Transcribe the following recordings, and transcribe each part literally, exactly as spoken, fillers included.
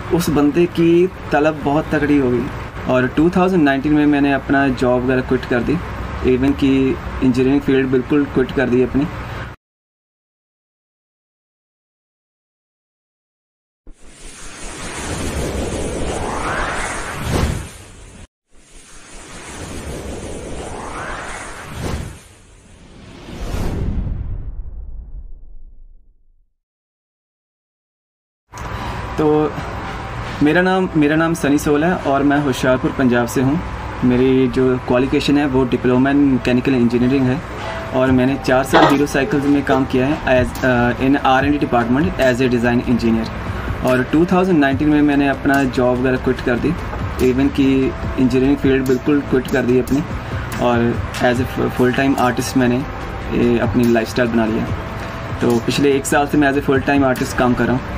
उस बंदे की तलब बहुत तगड़ी हो गई और टू थाउज़ेंड नाइनटीन में मैंने अपना जॉब वगैरह क्विट कर दी, इवन कि इंजीनियरिंग फील्ड बिल्कुल क्विट कर दी अपनी। तो मेरा नाम मेरा नाम सनी सोल है और मैं होशियारपुर पंजाब से हूँ। मेरी जो क्वालिफिकेशन है वो डिप्लोमा इन मैकेनिकल इंजीनियरिंग है और मैंने चार साल हीरो साइकिल्स में काम किया है as in R and D department as a design engineer. और टू थाउज़ेंड नाइनटीन में मैंने अपना जॉब वगैरह क्विट कर दी, इवन कि इंजीनियरिंग फील्ड बिल्कुल क्विट कर दी अपनी, और as a full time artist मैंने अपनी लाइफस्टाइल बना लिया। तो पिछले एक साल से मैं as a full time artist काम कर रहा हूँ।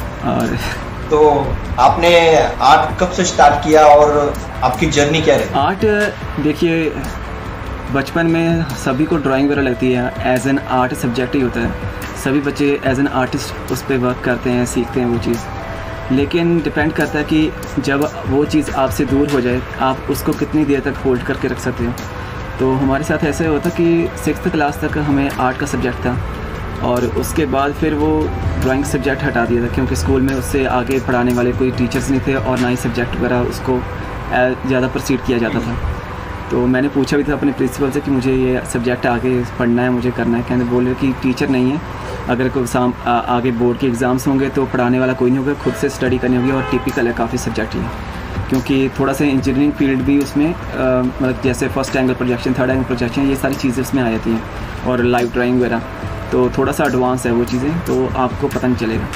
और तो आपने आर्ट कब से स्टार्ट किया और आपकी जर्नी क्या रही? आर्ट देखिए, बचपन में सभी को ड्राइंग वगैरह लगती है, एज एन आर्ट सब्जेक्ट ही होता है। सभी बच्चे एज एन आर्टिस्ट उस पर वर्क करते हैं, सीखते हैं वो चीज़। लेकिन डिपेंड करता है कि जब वो चीज़ आपसे दूर हो जाए आप उसको कितनी देर तक होल्ड करके रख सकते हो। तो हमारे साथ ऐसे होता कि सिक्स्थ क्लास तक हमें आर्ट का सब्जेक्ट था और उसके बाद फिर वो ड्राइंग सब्जेक्ट हटा दिया था, क्योंकि स्कूल में उससे आगे पढ़ाने वाले कोई टीचर्स नहीं थे और ना ही सब्जेक्ट वगैरह उसको ज़्यादा प्रोसीड किया जाता था। तो मैंने पूछा भी था अपने प्रिंसिपल से कि मुझे ये सब्जेक्ट आगे पढ़ना है, मुझे करना है। कहने बोले कि टीचर नहीं है, अगर कोई एग्ज़ाम आगे बोर्ड के एग्ज़ाम्स होंगे तो पढ़ाने वाला कोई नहीं होगा, खुद से स्टडी करनी होगी। और टिपिकल है काफ़ी सब्जेक्ट ये, क्योंकि थोड़ा सा इंजीनियरिंग फील्ड भी उसमें मतलब जैसे first angle projection, third angle projection, ये सारी चीज़ें उसमें आ जाती हैं और लाइव ड्राइंग वगैरह, तो थोड़ा सा एडवांस है वो चीज़ें, तो आपको पता नहीं चलेगा।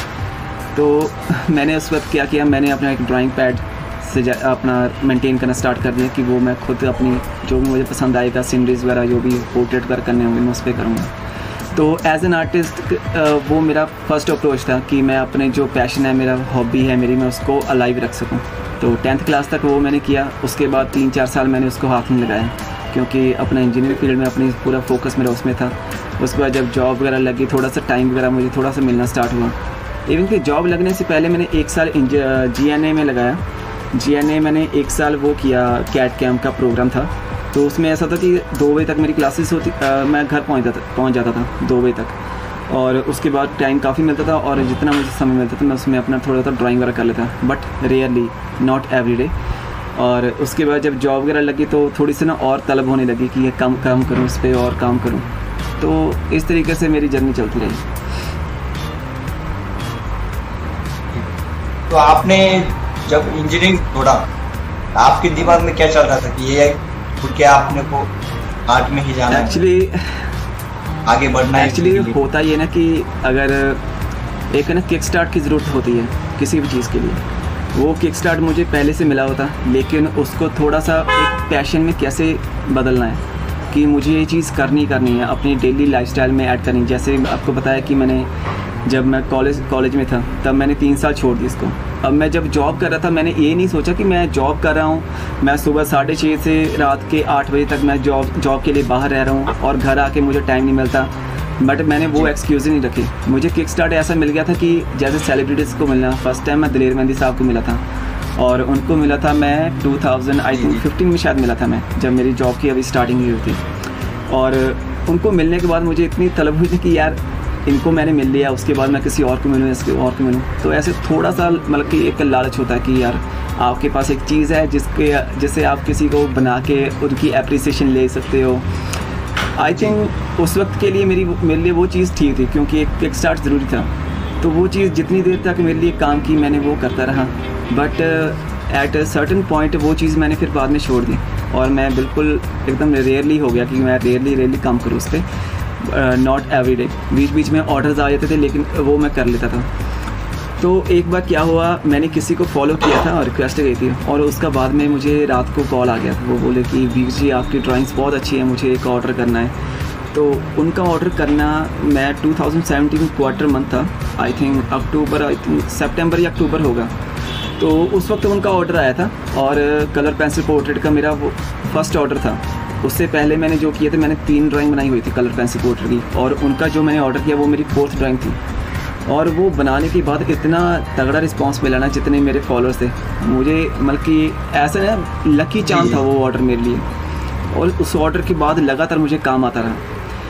तो मैंने उस वक्त क्या किया, मैंने अपना एक ड्राइंग पैड से अपना मेंटेन करना स्टार्ट कर दिया कि वो मैं खुद अपनी जो भी मुझे पसंद आएगा, सीनरीज वगैरह जो भी पोर्ट्रेट वगैरह करने होंगे मैं उस पर करूँगा। तो एज एन आर्टिस्ट वो मेरा फर्स्ट अप्रोच था कि मैं अपने जो पैशन है, मेरा हॉबी है मेरी, मैं उसको अलाइव रख सकूँ। तो टेंथ क्लास तक वो मैंने किया, उसके बाद तीन चार साल मैंने उसको हाथ नहीं लगाया, क्योंकि अपना इंजीनियरिंग फील्ड में अपनी पूरा फोकस मेरा उसमें था। उसके बाद जब जॉब वगैरह लगी, थोड़ा सा टाइम वगैरह मुझे थोड़ा सा मिलना स्टार्ट हुआ। इवन कि जॉब लगने से पहले मैंने एक साल जी एन ए में लगाया। जी एन ए मैंने एक साल वो किया, कैट कैम्प का प्रोग्राम था। तो उसमें ऐसा था कि दो बजे तक मेरी क्लासेस होती, आ, मैं घर पहुँच जाता पहुँच जाता था दो बजे तक, और उसके बाद टाइम काफ़ी मिलता था और जितना मुझे समय मिलता था मैं उसमें अपना थोड़ा सा ड्राइंग वगैरह कर लेता, but rarely, not every day. और उसके बाद जब जॉब वगैरह लगी तो थोड़ी सी ना और तलब होने लगी कि ये कम काम करूँ, इस पर और काम करूँ। तो इस तरीके से मेरी जर्नी चलती रही। तो आपने जब इंजीनियरिंग छोड़ा, आपके दिमाग में क्या चल रहा था कि ये क्या आपने को आर्ट में ही जाना है, एक्चुअली आगे बढ़ना है? एक्चुअली होता ये ना कि अगर एक है ना किक स्टार्ट की ज़रूरत होती है किसी भी चीज़ के लिए, वो किक स्टार्ट मुझे पहले से मिला होता, लेकिन उसको थोड़ा सा एक पैशन में कैसे बदलना है कि मुझे ये चीज़ करनी करनी है, अपनी डेली लाइफस्टाइल में ऐड करनी। जैसे आपको बताया कि मैंने जब मैं कॉलेज कॉलेज में था तब मैंने तीन साल छोड़ दी इसको। अब मैं जब जॉब कर रहा था मैंने ये नहीं सोचा कि मैं जॉब कर रहा हूँ, मैं सुबह साढ़े छः से रात के आठ बजे तक मैं जॉब जॉब के लिए बाहर रह रहा हूँ और घर आके मुझे टाइम नहीं मिलता। बट मैंने वो एक्सक्यूज़ ही नहीं रखी। मुझे किक स्टार्ट ऐसा मिल गया था कि जैसे सेलिब्रिटीज़ को मिलना, फर्स्ट टाइम मैं दिलेर मेहंदी साहब को मिला था और उनको मिला था मैं two thousand I think fifteen में शायद मिला था मैं, जब मेरी जॉब की अभी स्टार्टिंग हुई थी। और उनको मिलने के बाद मुझे इतनी तलब हुई थी कि यार इनको मैंने मिल लिया, उसके बाद मैं किसी और को मिलूँ, इसके और को मिलूँ। तो ऐसे थोड़ा सा मतलब कि एक लालच होता है कि यार आपके पास एक चीज़ है जिसके जिससे आप किसी को बना के उनकी एप्रिसिएशन ले सकते हो। आई थिंक उस वक्त के लिए मेरी मेरे लिए वो चीज़ ठीक थी, क्योंकि एक किक स्टार्ट ज़रूरी था। तो वो चीज़ जितनी देर तक मेरे लिए काम की मैंने वो करता रहा, but at a certain point वो चीज़ मैंने फिर बाद में छोड़ दी और मैं बिल्कुल एकदम रेयरली हो गया कि मैं रेयरली रेयरली काम करूँ उस पर, नॉट एवरी डे। बीच बीच में ऑर्डर्स आ जाते थे लेकिन वो मैं कर लेता था। तो एक बार क्या हुआ, मैंने किसी को फॉलो किया था और रिक्वेस्ट गई थी और उसका बाद में मुझे रात को कॉल आ गया था। वो बोले कि वीर जी आपकी ड्राइंग्स बहुत अच्छी है, मुझे एक ऑर्डर करना है। तो उनका ऑर्डर करना मैं two thousand seventeen quarter month था, I think October, I think सितंबर या अक्टूबर होगा। तो उस वक्त उनका ऑर्डर आया था और कलर पेंसिल पोर्ट्रेट का मेरा वो फर्स्ट ऑर्डर था। उससे पहले मैंने जो किए थे, मैंने तीन ड्राइंग बनाई हुई थी कलर पेंसिल पोर्ट्रेट की, और उनका जो मैंने ऑर्डर किया वो मेरी फोर्थ ड्राइंग थी। और वो बनाने के बाद इतना तगड़ा रिस्पांस मिला ना, जितने मेरे फॉलोअर्स थे, मुझे मतलब कि ऐसा ना लकी चांस था वो ऑर्डर मेरे लिए। और उस ऑर्डर के बाद लगातार मुझे काम आता रहा।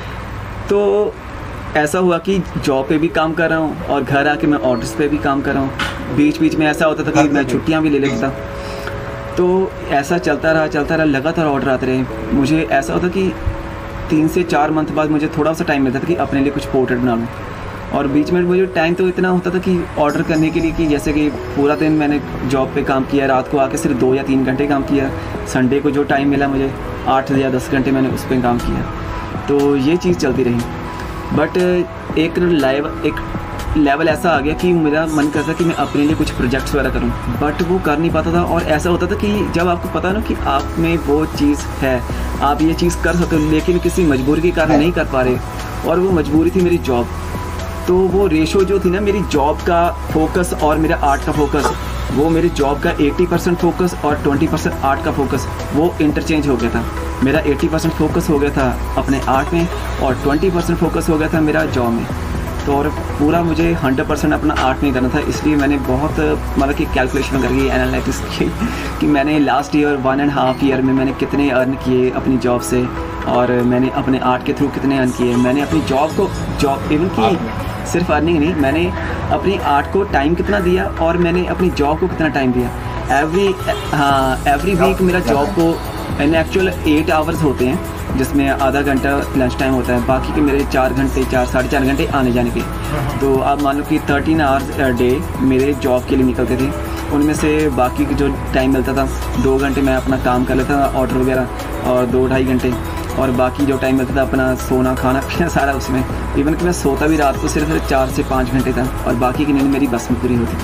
तो ऐसा हुआ कि जॉब पे भी काम कर रहा हूँ और घर आके मैं ऑर्डर्स पे भी काम कर रहा हूँ। बीच बीच में ऐसा होता था कि मैं छुट्टियाँ भी ले लेता था। तो ऐसा चलता रहा चलता रहा लगातार ऑर्डर आते रहे। मुझे ऐसा होता कि तीन से चार मंथ बाद मुझे थोड़ा सा टाइम मिलता था कि अपने लिए कुछ पोर्ट्रेट बना लूँ। और बीच में मुझे टाइम तो इतना होता था कि ऑर्डर करने के लिए कि जैसे कि पूरा दिन मैंने जॉब पे काम किया, रात को आके सिर्फ दो या तीन घंटे काम किया, संडे को जो टाइम मिला मुझे आठ या दस घंटे मैंने उस पर काम किया। तो ये चीज़ चलती रही। बट एक लाइव एक लेवल ऐसा आ गया कि मेरा मन करता कि मैं अपने लिए कुछ प्रोजेक्ट्स वगैरह करूं, बट वो कर नहीं पाता था। और ऐसा होता था कि जब आपको पता ना कि आप में वो चीज़ है, आप ये चीज़ कर सकते हो, लेकिन किसी मजबूरी के कारण नहीं कर पा रहे, और वो मजबूरी थी मेरी जॉब। तो वो रेशो जो थी ना, मेरी जॉब का फोकस और मेरा आर्ट का फोकस, वो मेरी जॉब का अस्सी परसेंट फोकस और बीस परसेंट आर्ट का फोकस वो इंटरचेंज हो गया था। मेरा अस्सी परसेंट फोकस हो गया था अपने आर्ट में और बीस परसेंट फोकस हो गया था मेरा जॉब में। तो और पूरा मुझे हंड्रेड परसेंट अपना आर्ट में करना था। इसलिए मैंने बहुत मतलब कि कैलकुलेशन करके एनालिटिक्स की कि मैंने last year one and half year में मैंने कितने अर्न किए अपनी जॉब से, और मैंने अपने आर्ट के थ्रू कितने अर्न किए। मैंने अपनी जॉब को जॉब इवन की सिर्फ अर्निंग नहीं, मैंने अपनी आर्ट को टाइम कितना दिया और मैंने अपनी जॉब को कितना टाइम दिया। एवरी हाँ एवरी वीक मेरा जॉब को एन एक्चुअल एट आवर्स होते हैं, जिसमें आधा घंटा लंच टाइम होता है, बाकी के मेरे चार घंटे चार साढ़े चार घंटे आने जाने के। तो आप मान लो कि थर्टीन आवर्स डे मेरे जॉब के लिए निकलते थे। उनमें से बाकी जो टाइम मिलता था, दो घंटे मैं अपना काम कर लेता था ऑर्डर वगैरह, और दो ढाई घंटे, और बाकी जो टाइम मिलता था अपना सोना खाना पीना सारा उसमें। इवन कि मैं सोता भी रात को सिर्फ चार से पाँच घंटे था, और बाकी की नींद मेरी बस में पूरी होती थी।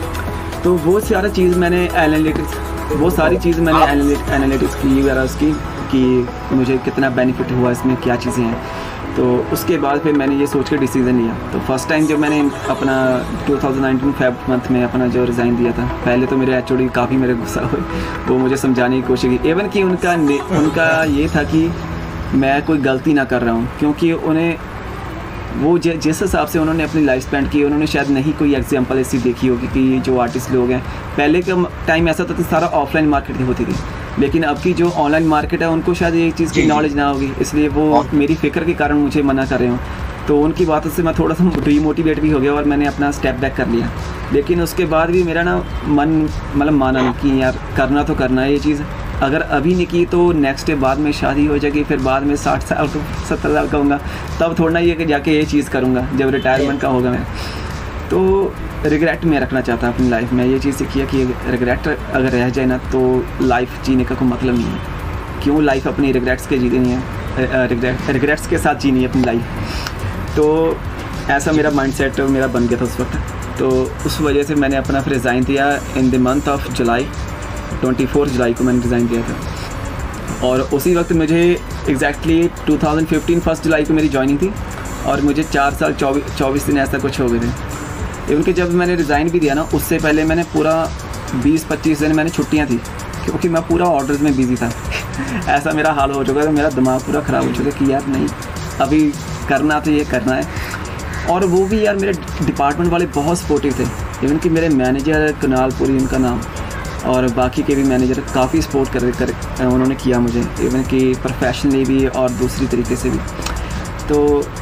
तो वो सारा चीज़ मैंने एनालिटिक्स वो सारी चीज़ मैंने एनालिटिक्स की वगैरह उसकी कि मुझे कितना बेनिफिट हुआ इसमें, क्या चीज़ें हैं। तो उसके बाद फिर मैंने ये सोच कर डिसीज़न लिया। तो फर्स्ट टाइम जब मैंने अपना two thousand nineteen Feb month में अपना जो रिज़ाइन दिया था, पहले तो मेरे एचओडी काफ़ी मेरे गुस्सा हुए, वो मुझे समझाने की कोशिश की। इवन कि उनका उनका ये था कि मैं कोई गलती ना कर रहा हूँ, क्योंकि उन्हें वो जिस हिसाब से उन्होंने अपनी लाइफ स्पेंड की, उन्होंने शायद नहीं कोई एग्जांपल ऐसी देखी होगी कि जो आर्टिस्ट लोग हैं, पहले का टाइम ऐसा था कि सारा ऑफलाइन मार्केट होती थी, लेकिन अब की जो ऑनलाइन मार्केट है उनको शायद ये चीज़ की नॉलेज ना होगी, इसलिए वो मेरी फिक्र के कारण मुझे मना कर रहे हो। तो उनकी बातों से मैं थोड़ा सा डीमोटिवेट भी हो गया और मैंने अपना स्टेप बैक कर लिया। लेकिन उसके बाद भी मेरा ना मन मतलब माना कि यार करना तो करना है ये चीज़, अगर अभी नहीं की तो नेक्स्ट डे बाद में शादी हो जाएगी, फिर बाद में साठ साल तो सत्तर साल का होगा, तब थोड़ा ये कि जाके ये चीज़ करूँगा जब रिटायरमेंट का होगा मैं। तो रिग्रेट में रखना चाहता अपनी लाइफ में, ये चीज़ सीखी है कि रिग्रेट अगर रह जाए ना तो लाइफ जीने का कोई मतलब नहीं है। क्यों लाइफ अपनी रिग्रेट्स के जीनी है, रिग्रेट रिग्रेट्स के साथ जीनी है अपनी लाइफ। तो ऐसा मेरा माइंडसेट मेरा बन गया था उस वक्त। तो उस वजह से मैंने अपना फिर रिज़ाइन दिया in the month of July, twenty fourth July को मैंने रिज़ाइन दिया था। और उसी वक्त मुझे exactly two thousand fifteen first July को मेरी जॉइनिंग थी, और मुझे चार साल चौबीस चौबीस दिन ऐसा कुछ हो गए थे। इवन कि जब मैंने रिज़ाइन भी दिया ना, उससे पहले मैंने पूरा बीस पच्चीस दिन मैंने छुट्टियाँ थी, क्योंकि मैं पूरा ऑर्डर्स में बिज़ी था। ऐसा मेरा हाल हो चुका था, मेरा दिमाग पूरा ख़राब हो चुका कि यार नहीं अभी करना तो ये करना है। और वो भी यार मेरे डिपार्टमेंट वाले बहुत सपोर्टिव थे, इवन कि मेरे मैनेजर कुणालपुरी उनका नाम, और बाकी के भी मैनेजर काफ़ी सपोर्ट कर कर उन्होंने किया मुझे, इवन कि प्रोफेशनली भी और दूसरी तरीके से भी। तो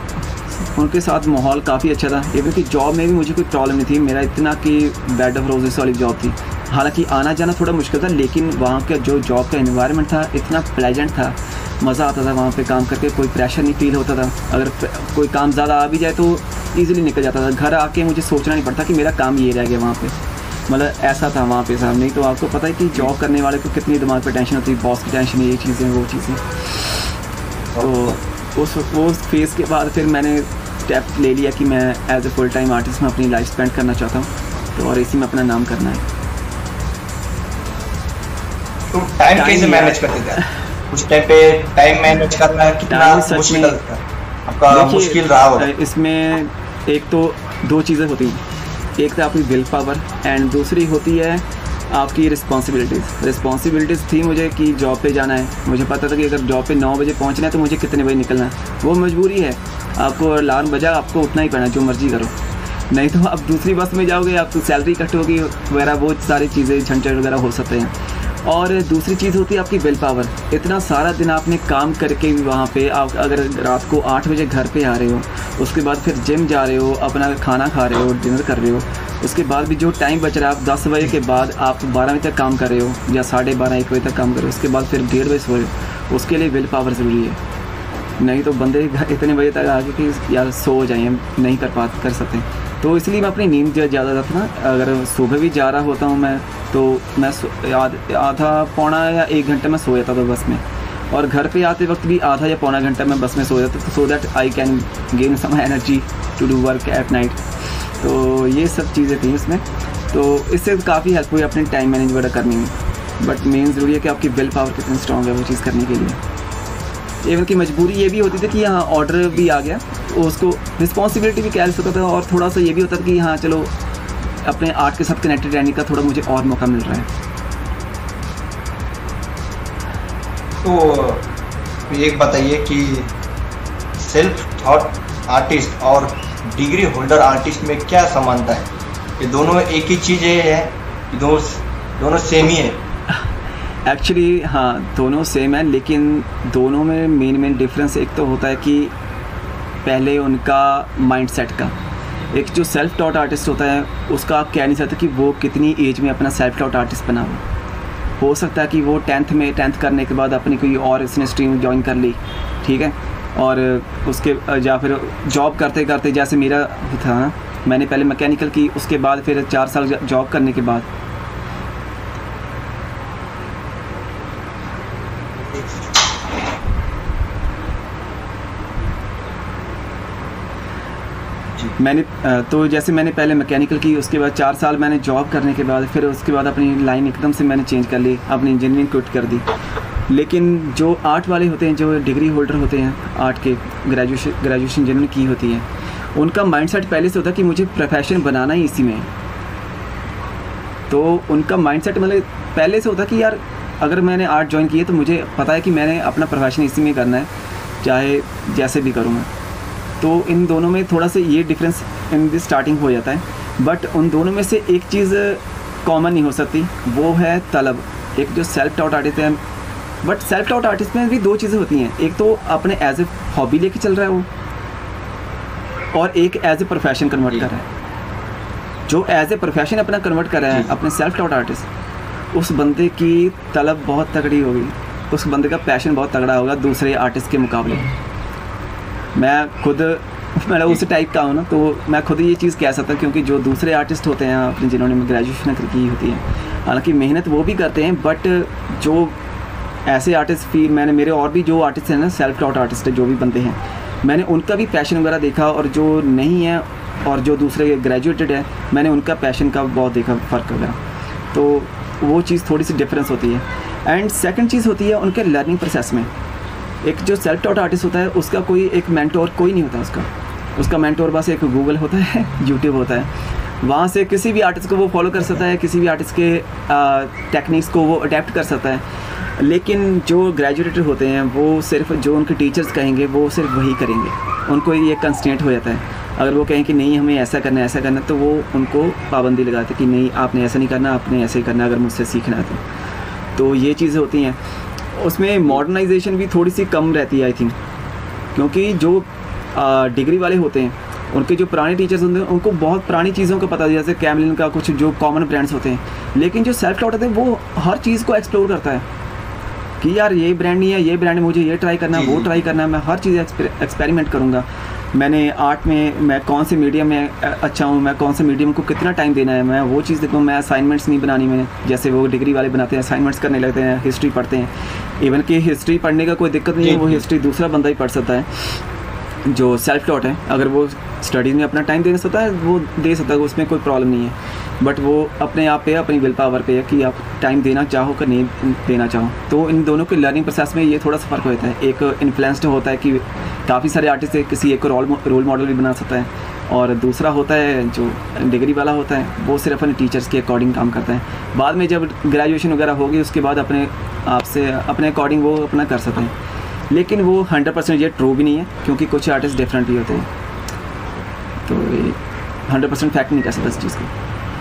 उनके साथ माहौल काफ़ी अच्छा था। इवन कि जॉब में भी मुझे कोई प्रॉब्लम नहीं थी, मेरा इतना कि बेड ऑफ रोजेस वाली जॉब थी। हालांकि आना जाना थोड़ा मुश्किल था, लेकिन वहाँ का जो जॉब का एनवायरनमेंट था इतना प्लेजेंट था, मज़ा आता था वहाँ पे काम करके, कोई प्रेशर नहीं फील होता था। अगर कोई काम ज़्यादा आ भी जाए तो ईज़िली निकल जाता था। घर आके मुझे सोचना नहीं पड़ता कि मेरा काम ये रह गया वहाँ पे, मतलब ऐसा था वहाँ पे साहब। नहीं तो आपको पता है कि जॉब करने वाले को कितनी दिमाग पे टेंशन होती है, बॉस की टेंशन, ये चीज़ें वो चीज़ें। तो उस वो फेज़ के बाद फिर मैंने स्टेप ले लिया कि मैं as a full time artist में अपनी लाइफ स्पेंड करना चाहता हूँ, तो और इसी में अपना नाम करना है। तो टाइम कैसे मैनेज करते थे? उस टाइम पे टाइम मैनेज करना कितना मुश्किल था आपका? मुश्किल रहा होगा इसमें। एक तो दो चीज़ें होती हैं, एक तो आपकी विल पावर एंड दूसरी होती है आपकी रिस्पॉन्सिबिलिटीज़। रिस्पॉन्सिबिलिटीज़ थी मुझे कि जॉब पे जाना है, मुझे पता था कि अगर जॉब पे नौ बजे पहुंचना है तो मुझे कितने बजे निकलना है, वो मजबूरी है। आपको अलार्म बजा आपको उतना ही पड़ना है, जो मर्जी करो। नहीं तो आप दूसरी बस में जाओगे, आपको सैलरी कट होगी वगैरह, बहुत सारी चीज़ें झंझट वगैरह हो सकते हैं। और दूसरी चीज़ होती है आपकी विल पावर। इतना सारा दिन आपने काम करके भी वहाँ पे आप अगर रात को आठ बजे घर पे आ रहे हो, उसके बाद फिर जिम जा रहे हो, अपना खाना खा रहे हो, डिनर कर रहे हो, उसके बाद भी जो टाइम बच रहा है, आप दस बजे के बाद आप बारह बजे तक काम कर रहे हो या साढ़े बारह एक बजे तक काम कर रहे हो, उसके बाद फिर डेढ़ बजे सो रहे हो, उसके लिए विल पावर ज़रूरी है। नहीं तो बंदे इतने बजे तक आगे कि यार सो जाइए, नहीं कर पा कर सकते। तो इसलिए मैं अपनी नींद ज़्यादा रखना, अगर सुबह भी जा रहा होता हूँ मैं तो मैं आधा पौना या एक घंटे में सो जाता था बस में, और घर पे आते वक्त भी आधा या पौना घंटा मैं बस में सो जाता, so that I can gain some energy to do work at night. तो ये सब चीज़ें थी इसमें, तो इससे काफ़ी हेल्प हुई अपनी टाइम मैनेज वगैरह करने में। बट मेन ज़रूरी है कि आपकी विल पावर कितनी स्ट्रॉन्ग है वो चीज़ करने के लिए। एवं की मजबूरी ये भी होती थी कि यहाँ ऑर्डर भी आ गया, उसको रिस्पॉन्सिबिलिटी भी कह सकता था, और थोड़ा सा ये भी होता था कि हाँ चलो अपने आर्ट के साथ कनेक्टेड रहने का थोड़ा मुझे और मौका मिल रहा है। तो एक बताइए कि सेल्फ थॉट आर्टिस्ट और डिग्री होल्डर आर्टिस्ट में क्या समानता है? ये दोनों एक ही चीज़ है, दोनों दोनों सेम ही है? एक्चुअली हाँ, दोनों सेम है, लेकिन दोनों में मेन मेन डिफरेंस एक तो होता है कि पहले उनका माइंडसेट का। एक जो सेल्फ टॉट आर्टिस्ट होता है उसका आप कह नहीं सकते कि वो कितनी एज में अपना सेल्फ टॉट आर्टिस्ट बना हो। हो सकता है कि वो टेंथ में टेंथ करने के बाद अपनी कोई और इसने स्ट्रीम ज्वाइन कर ली, ठीक है, और उसके या फिर जॉब करते करते, जैसे मेरा था, मैंने पहले मैकेनिकल की, उसके बाद फिर चार साल जॉब करने के बाद मैंने तो जैसे मैंने पहले मैकेनिकल की, उसके बाद चार साल मैंने जॉब करने के बाद फिर उसके बाद अपनी लाइन एकदम से मैंने चेंज कर ली, अपनी इंजीनियरिंग क्विट कर दी। लेकिन जो आर्ट वाले होते हैं, जो डिग्री होल्डर होते हैं आर्ट के, ग्रेजुएशन ग्रेजुएशन जिन्होंने की होती है, उनका माइंडसेट पहले से होता है कि मुझे प्रोफेशन बनाना ही इसी में है। तो उनका माइंडसेट मतलब पहले से होता है कि यार अगर मैंने आर्ट ज्वाइन की है तो मुझे पता है कि मैंने अपना प्रोफेशन इसी में करना है, चाहे जैसे भी करूँगा। तो इन दोनों में थोड़ा सा ये डिफरेंस इन द स्टार्टिंग हो जाता है। बट उन दोनों में से एक चीज़ कॉमन नहीं हो सकती, वो है तलब। एक जो सेल्फ टॉट आर्टिस्ट है, बट सेल्फ टॉट आर्टिस्ट में भी दो चीज़ें होती हैं, एक तो अपने एज ए हॉबी लेके चल रहा है वो, और एक एज ए प्रोफेशन कन्वर्ट कर रहा है। जो एज ए प्रोफेशन अपना कन्वर्ट कर रहा है अपने सेल्फ टॉट आर्टिस्ट, उस बंदे की तलब बहुत तगड़ी होगी, उस बंदे का पैशन बहुत तगड़ा होगा दूसरे आर्टिस्ट के मुकाबले। मैं खुद मतलब उस टाइप का हूँ ना, तो मैं खुद ये चीज़ कह सकता हूँ, क्योंकि जो दूसरे आर्टिस्ट होते हैं अपने जिन्होंने ग्रेजुएशन की होती है, हालांकि मेहनत वो भी करते हैं, बट जो ऐसे आर्टिस्ट फील मैंने मेरे और भी जो आर्टिस्ट हैं ना, सेल्फ टॉट आर्टिस्ट है, जो भी बनते हैं, मैंने उनका भी पैशन वगैरह देखा, और जो नहीं है और जो दूसरे ग्रेजुएटेड है, मैंने उनका पैशन का बहुत देखा फ़र्क वगैरह। तो वो चीज़ थोड़ी सी डिफरेंस होती है। एंड सेकंड चीज़ होती है उनके लर्निंग प्रोसेस में। एक जो सेल्फ टॉट आर्टिस्ट होता है उसका कोई एक मेंटोर कोई नहीं होता, उसका उसका मेंटोर बस एक गूगल होता है, यूट्यूब होता है, वहाँ से किसी भी आर्टिस्ट को वो फॉलो कर सकता है, किसी भी आर्टिस्ट के टेक्निक्स को वो अडेप्ट कर सकता है। लेकिन जो ग्रेजुएटेड होते हैं वो सिर्फ जो उनके टीचर्स कहेंगे वो सिर्फ वही करेंगे, उनको ये कंस्ट्रेंट हो जाता है। अगर वो कहें कि नहीं हमें ऐसा करना है ऐसा करना है, तो वो उनको पाबंदी लगाते कि नहीं आपने ऐसा नहीं करना, आपने ऐसे ही करना अगर मुझसे सीखना है तो। तो ये चीज़ें होती हैं। उसमें मॉडर्नाइजेशन भी थोड़ी सी कम रहती है आई थिंक, क्योंकि जो डिग्री वाले होते हैं उनके जो पुराने टीचर्स होते हैं उनको बहुत पुरानी चीज़ों का पता है, जैसे कैमलिन का कुछ जो कॉमन ब्रांड्स होते हैं। लेकिन जो सेल्फ टॉट होते हैं वो हर चीज़ को एक्सप्लोर करता है कि यार ये ब्रांड नहीं है, ये ब्रांड है, मुझे ये ट्राई करना है, वो ट्राई करना है, मैं हर चीज़ एक्सपेरिमेंट करूँगा। मैंने आर्ट में मैं कौन से मीडियम में अच्छा हूँ, मैं कौन से मीडियम को कितना टाइम देना है, मैं वो चीज़ देखूँ। मैं असाइनमेंट्स नहीं बनानी मैंने, जैसे वो डिग्री वाले बनाते हैं, असाइनमेंट्स करने लगते हैं, हिस्ट्री पढ़ते हैं। इवन कि हिस्ट्री पढ़ने का कोई दिक्कत नहीं है, वो हिस्ट्री दूसरा बंदा ही पढ़ सकता है। जो सेल्फ टॉट है अगर वो स्टडीज़ में अपना टाइम दे सकता है वो दे सकता है, उसमें कोई प्रॉब्लम नहीं है। बट वो अपने आप पे अपनी विल पावर पे है कि आप टाइम देना चाहो कि नहीं देना चाहो। तो इन दोनों के लर्निंग प्रोसेस में ये थोड़ा सा फ़र्क होता है। एक इन्फ्लुएंस्ड होता है कि काफ़ी सारे आर्टिस्ट है, किसी एक को रोल रोल मॉडल भी बना सकता है, और दूसरा होता है जो डिग्री वाला होता है वो सिर्फ अपने टीचर्स के अकॉर्डिंग काम करता है। बाद में जब ग्रेजुएशन वगैरह होगी उसके बाद अपने आप से अपने अकॉर्डिंग वो अपना कर सकते हैं। लेकिन वो हंड्रेड परसेंट ये ट्रू भी नहीं है, क्योंकि कुछ आर्टिस्ट डिफरेंट भी होते हैं। तो हंड्रेड परसेंट फैक्ट नहीं कर सकता इस चीज़ को।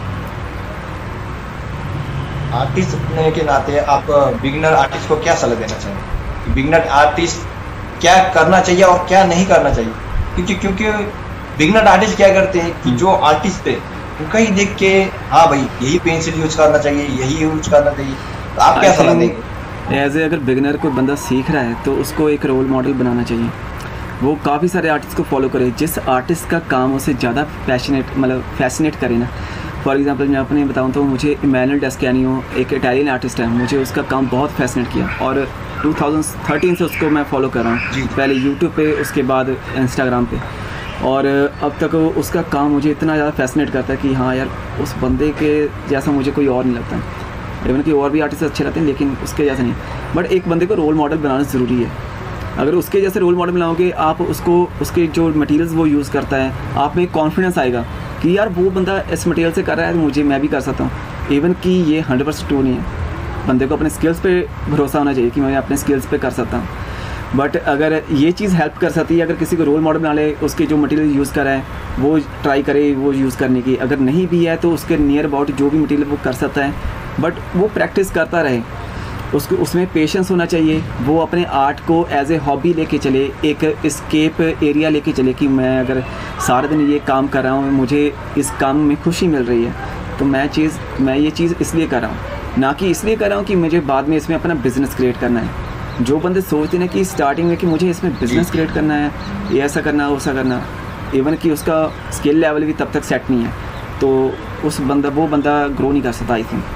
आर्टिस्ट होने के नाते आप बिगिनर आर्टिस्ट को क्या सलाह देना चाहिए? बिगिनर आर्टिस्ट क्या करना चाहिए और क्या नहीं करना चाहिए? क्योंकि क्योंकि बिगिनर आर्टिस्ट क्या करते हैं कि जो आर्टिस्ट है उनका ही देख के हाँ भाई यही पेंसिल यूज करना चाहिए, यही यूज करना चाहिए, तो आप क्या सलाह देंगे? एज ए अगर बिगिनर कोई बंदा सीख रहा है तो उसको एक रोल मॉडल बनाना चाहिए। वो काफ़ी सारे आर्टिस्ट को फॉलो करे, जिस आर्टिस्ट का काम उसे ज़्यादा पैशनेट मतलब फैसिनेट करे ना। फॉर एग्जांपल मैं अपने बताऊँ तो मुझे इमैनुअल डेस्कैनियो एक इटालियन आर्टिस्ट है, मुझे उसका काम बहुत फैसिनेट किया और टू थाउजेंड थर्टीन से उसको मैं फॉलो कर रहा हूँ, पहले यूट्यूब पे, उसके बाद इंस्टाग्राम पे, और अब तक उसका काम मुझे इतना ज़्यादा फैसिनेट करता है कि हाँ यार उस बंदे के जैसा मुझे कोई और नहीं लगता है। इवन कि और भी आर्टिस्ट अच्छे रहते हैं लेकिन उसके जैसा नहीं। बट एक बंदे को रोल मॉडल बनाना ज़रूरी है। अगर उसके जैसे रोल मॉडल बनाओगे आप, उसको उसके जो मटेरियल्स वो यूज़ करता है, आप में कॉन्फिडेंस आएगा कि यार वो बंदा इस मटेरियल से कर रहा है तो मुझे मैं भी कर सकता हूँ। इवन कि ये हंड्रेड परसेंट ट्रू नहीं है। बंदे को अपने स्किल्स पे भरोसा होना चाहिए कि मैं अपने स्किल्स पे कर सकता हूँ। बट अगर ये चीज़ हेल्प कर सकती है, अगर किसी को रोल मॉडल बना ले, उसके जो मटेरियल यूज़ कर रहा है वो ट्राई करे वो यूज़ करने की। अगर नहीं भी है तो उसके नियर अबाउट जो भी मटेरियल वो कर सकता है, बट वो प्रैक्टिस करता रहे। उसको उसमें पेशेंस होना चाहिए। वो अपने आर्ट को एज ए हॉबी लेके चले, एक एस्केप एरिया लेके चले कि मैं अगर सारा दिन ये काम कर रहा हूँ, मुझे इस काम में खुशी मिल रही है, तो मैं चीज़ मैं ये चीज़ इसलिए कर रहा हूँ, ना कि इसलिए कर रहा हूँ कि मुझे बाद में इसमें अपना बिज़नेस क्रिएट करना है। जो बंदे सोचते हैं कि स्टार्टिंग में कि मुझे इसमें बिज़नेस क्रिएट करना है, ये ऐसा करना वैसा करना, इवन कि उसका स्किल लेवल भी तब तक सेट नहीं है, तो उस बंदा वो बंदा ग्रो नहीं कर सकता आई थिंक।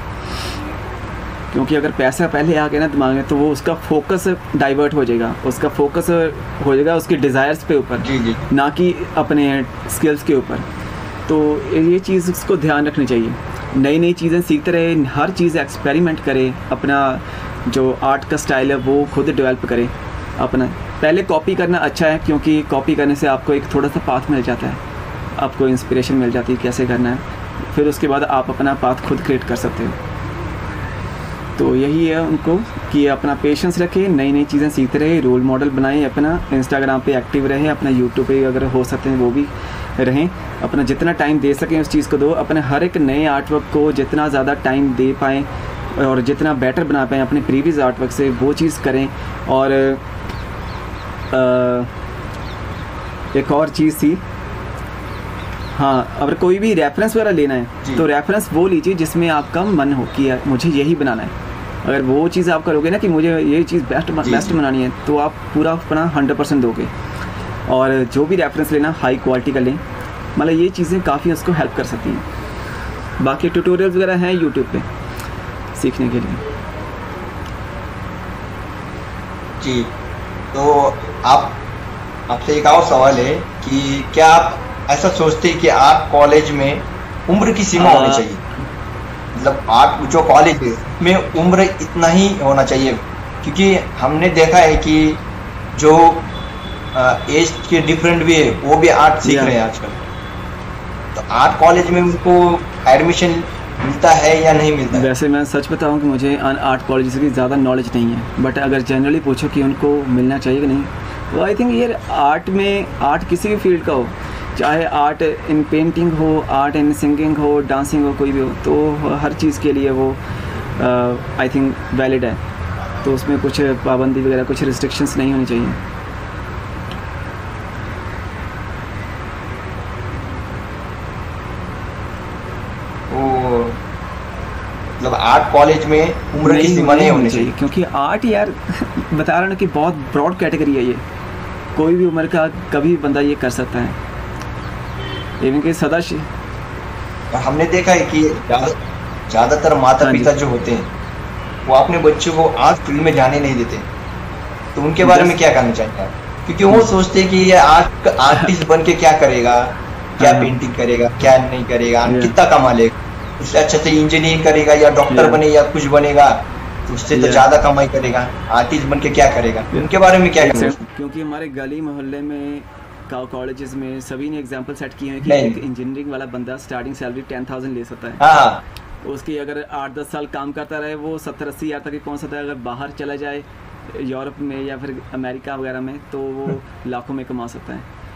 क्योंकि अगर पैसा पहले आ गया ना दिमाग में तो वो उसका फोकस डाइवर्ट हो जाएगा, उसका फोकस हो जाएगा उसके डिज़ायर्स पे ऊपर, ना कि अपने स्किल्स के ऊपर। तो ये चीज़ उसको ध्यान रखनी चाहिए। नई नई चीज़ें सीखते रहे, हर चीज़ एक्सपेरिमेंट करे, अपना जो आर्ट का स्टाइल है वो खुद डेवलप करे अपना। पहले कॉपी करना अच्छा है क्योंकि कॉपी करने से आपको एक थोड़ा सा पाथ मिल जाता है, आपको इंस्पिरेशन मिल जाती है कैसे करना है, फिर उसके बाद आप अपना पाथ खुद क्रिएट कर सकते हो। तो यही है उनको कि अपना पेशेंस रखें, नई नई चीज़ें सीखते रहे, रोल मॉडल बनाएं, अपना इंस्टाग्राम पे एक्टिव रहें, अपना यूट्यूब पे अगर हो सकते हैं वो भी रहें, अपना जितना टाइम दे सकें उस चीज़ को दो। अपने हर एक नए आर्टवर्क को जितना ज़्यादा टाइम दे पाएँ और जितना बेटर बना पाएँ अपने प्रीवियस आर्टवर्क से, वो चीज़ करें। और आ, एक और चीज़ थी, हाँ, अगर कोई भी रेफरेंस वगैरह लेना है तो रेफरेंस वो लीजिए जिसमें आपका मन हो कि मुझे यही बनाना है। अगर वो चीज़ आप करोगे ना कि मुझे ये चीज़ बेस्ट बेस्ट बनानी है, तो आप पूरा अपना हंड्रेड परसेंट दोगे। और जो भी रेफरेंस लेना हाई क्वालिटी का लें, मतलब ये चीज़ें काफ़ी उसको हेल्प कर सकती हैं। बाकी ट्यूटोरियल्स वगैरह हैं यूट्यूब पे सीखने के लिए। जी, तो आप आपसे एक और सवाल है कि क्या आप ऐसा सोचते हैं कि आर्ट कॉलेज में उम्र की सीमा होनी चाहिए? मतलब आर्ट जो कॉलेज है में उम्र इतना ही होना चाहिए, क्योंकि हमने देखा है कि जो एज के डिफरेंट भी है वो भी आर्ट सीख रहे हैं आजकल। तो आर्ट कॉलेज में उनको एडमिशन मिलता है या नहीं मिलता है? वैसे मैं सच बताऊं कि मुझे आर्ट कॉलेज की ज़्यादा नॉलेज नहीं है, बट अगर जनरली पूछो कि उनको मिलना चाहिए कि नहीं, तो आई थिंक ये आर्ट में, आर्ट किसी भी फील्ड का हो, चाहे आर्ट इन पेंटिंग हो, आर्ट इन सिंगिंग हो, डांसिंग हो, कोई भी हो, तो हर चीज़ के लिए वो आई थिंक वैलिड है। तो उसमें कुछ पाबंदी वगैरह, कुछ रिस्ट्रिक्शंस नहीं होनी चाहिए। मतलब आर्ट कॉलेज में उम्र की सीमा नहीं होनी चाहिए, क्योंकि आर्ट यार बता रहा ना कि बहुत ब्रॉड कैटेगरी है, ये कोई भी उम्र का कभी बंदा ये कर सकता है। इवन कि सदा हमने देखा है कि ज़्यादातर माता पिता जो होते हैं वो अपने बच्चों को आर्ट फील्ड में जाने नहीं देते, तो उनके बारे में क्या कहना चाहते हैं? क्योंकि वो सोचते हैं कि ये आर्ट आर्टिस्ट बन के क्या करेगा, क्या पेंटिंग करेगा, क्या नहीं करेगा, कितना कमा लेगा, उससे अच्छा तो इंजीनियरिंग करेगा या डॉक्टर बने या कुछ बनेगा, तो उससे तो ज्यादा कमाई करेगा। आर्टिस्ट बन के क्या करेगा? उनके बारे में क्या कहना? क्योंकि हमारे गली मोहल्ले में कॉलेजेस में सभी ने एग्जांपल सेट किए हैं कि एक इंजीनियरिंग वाला बंदा स्टार्टिंग सैलरी टेन थाउजेंड ले सकता है। हाँ, उसकी अगर आठ दस साल काम करता रहे वो सत्तर अस्सी हज़ार तक ही पहुँच सकता है। अगर बाहर चला जाए यूरोप में या फिर अमेरिका वगैरह में तो वो लाखों में कमा सकता है।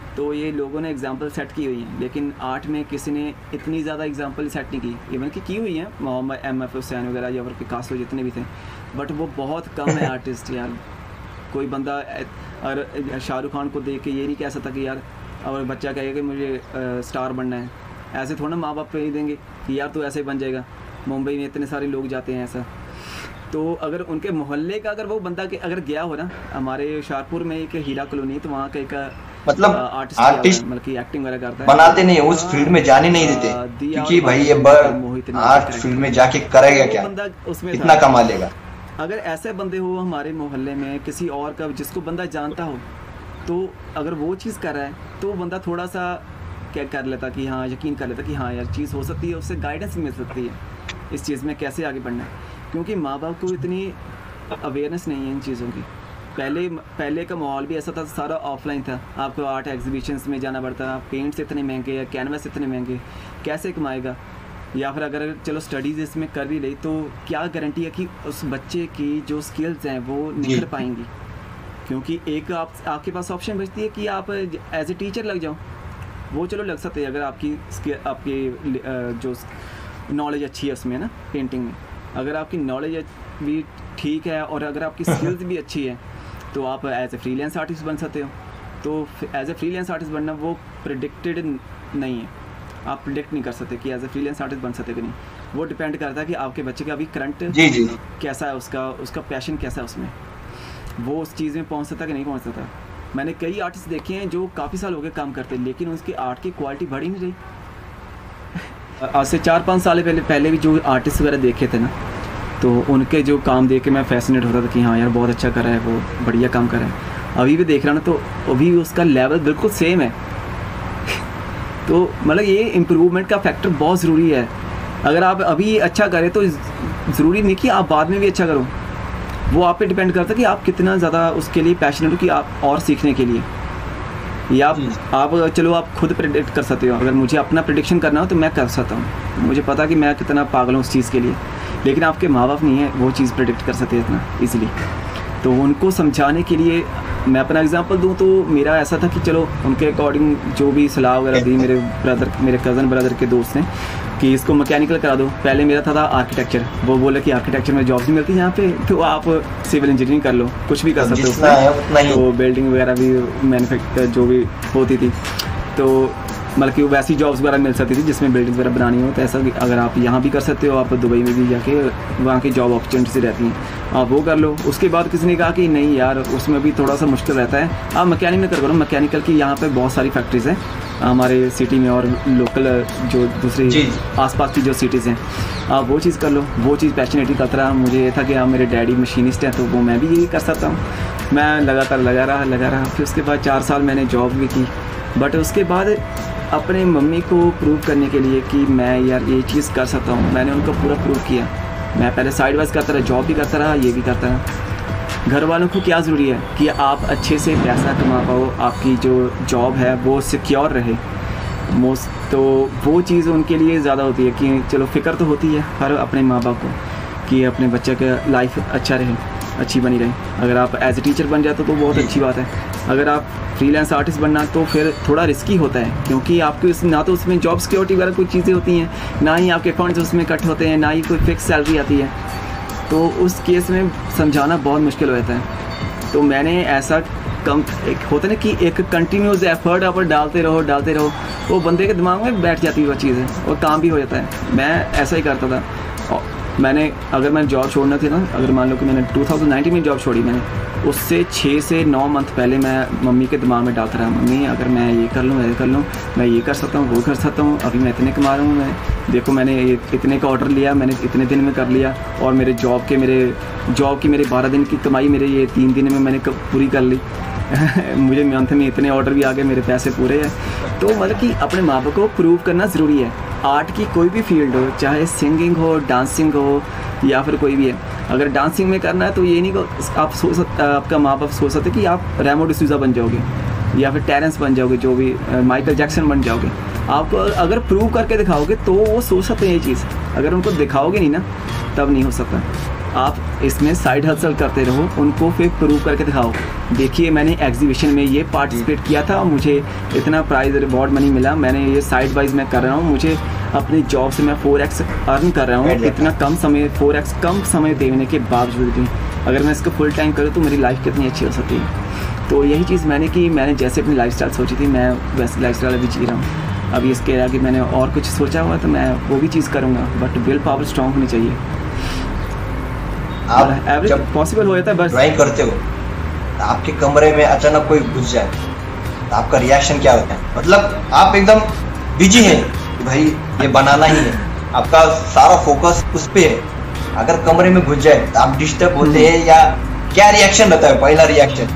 तो ये लोगों ने एग्जांपल सेट की हुई हैं, लेकिन आर्ट में किसी ने इतनी ज़्यादा एग्जांपल सेट नहीं की। इवन कि की हुई हैं मोहम्मद एम एफ हुसैन वगैरह या फिर पिकासो जितने भी थे, बट वो बहुत कम है आर्टिस्ट यार। कोई बंदा अगर शाहरुख खान को देख के ये नहीं कह सकता कि यार, और बच्चा कहेगा कि मुझे आ, स्टार बनना है, ऐसे थोड़ा माँ बाप पे ही देंगे कि यार तू ऐसे ही बन जाएगा। मुंबई में इतने सारे लोग जाते हैं ऐसा, तो अगर उनके मोहल्ले का अगर वो बंदा के अगर गया हो ना, हमारे होशियारपुर में एक हीरा कॉलोनी, तो वहाँ का एक मतलब आर्टिस्ट आर्टिस्ट मतलब कि एक्टिंग वगैरह करता है, बनाते नहीं, उस फील्ड में जाने नहीं देते, क्योंकि भाई ये आर्ट फील्ड में जाके करेगा क्या, इतना कमा लेगा। अगर ऐसे बंदे हो हमारे मोहल्ले में किसी और का जिसको बंदा जानता हो, तो अगर वो चीज़ कर रहा है तो वो बंदा थोड़ा सा क्या कर लेता कि हाँ, यकीन कर लेता कि हाँ यार चीज़ हो सकती है, उससे गाइडेंस मिल सकती है इस चीज़ में कैसे आगे बढ़ना है। क्योंकि माँ बाप को इतनी अवेयरनेस नहीं है इन चीज़ों की। पहले पहले का माहौल भी ऐसा था, सारा ऑफलाइन था, आपको आर्ट एग्जीबिशंस में जाना पड़ता, पेंट्स इतने महंगे या कैनवस इतने महंगे, कैसे कमाएगा। या फिर अगर चलो स्टडीज़ इसमें कर भी ली तो क्या गारंटी है कि उस बच्चे की जो स्किल्स हैं वो निखर पाएंगी। क्योंकि एक आप आपके पास ऑप्शन बचती है कि आप एज ए टीचर लग जाओ, वो चलो लग सकते हैं अगर आपकी आपकी जो नॉलेज अच्छी है उसमें ना, पेंटिंग में अगर आपकी नॉलेज भी ठीक है और अगर आपकी स्किल्स भी अच्छी है तो आप एज ए फ्रीलांस आर्टिस्ट बन सकते हो। तो एज ए फ्रीलांस आर्टिस्ट बनना वो प्रिडिक्टेड नहीं है, आप प्रिडिक्ट नहीं कर सकते कि एज ए फ्रीलांस आर्टिस्ट बन सकते कि नहीं। वो डिपेंड करता है कि आपके बच्चे का अभी करंट जी जी कैसा है, उसका उसका पैशन कैसा है उसमें, वो उस चीज़ में पहुंच सकता कि नहीं पहुंच सकता। मैंने कई आर्टिस्ट देखे हैं जो काफ़ी साल हो गए काम करते, लेकिन उसकी आर्ट की क्वालिटी बढ़ ही नहीं रही। आज से चार पाँच साल पहले पहले भी जो आर्टिस्ट वगैरह देखे थे ना, तो उनके जो काम देख के मैं फैसिनेट होता था कि हाँ यार बहुत अच्छा कर रहा है, वो बढ़िया काम कर रहा है। अभी भी देख रहा ना, तो अभी उसका लेवल बिल्कुल सेम है। तो मतलब ये इम्प्रूवमेंट का फैक्टर बहुत ज़रूरी है। अगर आप अभी अच्छा करें तो ज़रूरी नहीं कि आप बाद में भी अच्छा करो, वो आप पे डिपेंड करता है कि आप कितना ज़्यादा उसके लिए पैशनेट हो कि आप और सीखने के लिए। या आप, आप चलो आप खुद प्रेडिक्ट कर सकते हो, अगर मुझे अपना प्रेडिक्शन करना हो तो मैं कर सकता हूँ, मुझे पता कि मैं कितना पागल हूँ उस चीज़ के लिए, लेकिन आपके माँ बाप नहीं है वो चीज़ प्रेडिक्ट कर सकते हैं इतना ईजिली। तो उनको समझाने के लिए मैं अपना एग्जांपल दूं तो मेरा ऐसा था कि चलो उनके अकॉर्डिंग जो भी सलाह वगैरह दी मेरे ब्रदर मेरे कज़न ब्रदर के दोस्त ने कि इसको मैकेनिकल करा दो। पहले मेरा था, था आर्किटेक्चर, वो बोले कि आर्किटेक्चर में जॉब नहीं मिलती यहाँ पे, तो आप सिविल इंजीनियरिंग कर लो, कुछ भी कर सकते हो उसमें। तो बिल्डिंग वगैरह भी मैन्युफैक्चर जो भी होती थी, तो मतलब कि वैसी जॉब्स वगैरह मिल सकती थी जिसमें बिल्डिंग्स वगैरह बनानी हो। तो ऐसा अगर आप यहाँ भी कर सकते हो, आप दुबई में भी जाके वहाँ की जॉब अपॉर्चुनिटीज रहती हैं, आप वो कर लो। उसके बाद किसी ने कहा कि नहीं यार उसमें भी थोड़ा सा मुश्किल रहता है, आप मैकेनिक में कर करो। मैकेनिकल की यहाँ पे बहुत सारी फैक्ट्रीज हैं हमारे सिटी में और लोकल जो दूसरी आसपास की जो सिटीज़ हैं, आप वो चीज़ कर लो। वो चीज़ पैशनेटली करता रहा। मुझे ये था कि हाँ मेरे डैडी मशीनिस्ट हैं तो वो मैं भी यही कर सकता हूँ। मैं लगातार लगा रहा लगा रहा फिर उसके बाद चार साल मैंने जॉब भी की, बट उसके बाद अपने मम्मी को प्रूव करने के लिए कि मैं यार ये चीज़ कर सकता हूँ, मैंने उनको पूरा प्रूव किया। मैं पहले साइड वाइज करता रहा, जॉब भी करता रहा, ये भी करता रहा। घर वालों को क्या ज़रूरी है कि आप अच्छे से पैसा कमा पाओ, आपकी जो जॉब है वो सिक्योर रहे मोस्ट, तो वो चीज़ उनके लिए ज़्यादा होती है कि चलो फ़िक्र तो होती है हर अपने माँ बाप को कि अपने बच्चे का लाइफ अच्छा रहे, अच्छी बनी रहे। अगर आप एज ए टीचर बन जाते तो बहुत अच्छी बात है। अगर आप फ्रीलांस आर्टिस्ट बनना तो फिर थोड़ा रिस्की होता है, क्योंकि आपको ना तो उसमें जॉब सिक्योरिटी वगैरह कोई चीज़ें होती हैं, ना ही आपके फंड्स उसमें कट होते हैं, ना ही कोई फिक्स सैलरी आती है। तो उस केस में समझाना बहुत मुश्किल होता है। तो मैंने ऐसा कम एक होता है ना कि एक कंटिन्यूस एफर्ट आप डालते रहो डालते रहो वो बंदे के दिमाग में बैठ जाती है वो चीज़ है और काम भी हो जाता है। मैं ऐसा ही करता था। और मैंने अगर मैं जॉब छोड़ना थी ना, अगर मान लो कि मैंने टू थाउजेंड नाइनटीन में जॉब छोड़ी, मैंने उससे छः से नौ मंथ पहले मैं मम्मी के दिमाग में डालता रहा, मम्मी अगर मैं ये कर लूँ ये कर लूँ, मैं ये कर सकता हूँ वो कर सकता हूँ, अभी मैं इतने कमा रहा हूँ, मैं देखो मैंने इतने का ऑर्डर लिया, मैंने इतने दिन में कर लिया, और मेरे जॉब के मेरे जॉब की मेरे बारह दिन की कमाई मेरे ये तीन दिन में मैंने पूरी कर ली मुझे मंथ में इतने ऑर्डर भी आ गए, मेरे पैसे पूरे हैं। तो मतलब कि अपने माँ बाप को प्रूव करना ज़रूरी है। आर्ट की कोई भी फील्ड हो, चाहे सिंगिंग हो, डांसिंग हो या फिर कोई भी है। अगर डांसिंग में करना है तो ये नहीं कि आप सोच सकते, आपका माँ बाप सोच सकते कि आप रेमो डिसूजा बन जाओगे या फिर टेरेंस बन जाओगे, जो भी माइकल जैक्सन बन जाओगे। आपको अगर प्रूव करके दिखाओगे तो वो सोच सकते हैं ये चीज़, अगर उनको दिखाओगे नहीं ना तब नहीं हो सकता। आप इसमें साइड हसल करते रहो, उनको फिर प्रूव करके दिखाओ। देखिए मैंने एग्जीबिशन में ये पार्टिसिपेट किया था, मुझे इतना प्राइज़ रिवॉर्ड मनी मिला, मैंने ये साइड वाइज मैं कर रहा हूँ, मुझे अपनी जॉब से मैं फोर एक्स अर्न कर रहा हूँ, इतना कम समय फोर एक्स कम समय देने के बावजूद भी अगर मैं इसको फुल टाइम करूँ तो मेरी लाइफ कितनी अच्छी हो सकती है। तो यही चीज़ मैंने की, मैंने जैसे अपनी लाइफस्टाइल सोची थी मैं वैसे लाइफस्टाइल अभी जी रहा हूँ। अभी इसके आगे मैंने और कुछ सोचा हुआ तो मैं वो भी चीज़ करूँगा, बट विल पावर स्ट्रॉन्ग होनी चाहिए। आप एवरेज पॉसिबल हो जाता है बस। ड्राइंग करते हो आपके कमरे में अचानक कोई घुस जाए तो आपका रिएक्शन क्या होता है? मतलब आप एकदम बिजी हैं कि भाई ये बनाना ही है, आपका सारा फोकस उस पे है, अगर कमरे में घुस जाए तो आप डिस्टर्ब होते हैं या क्या रिएक्शन रहता है पहला रिएक्शन?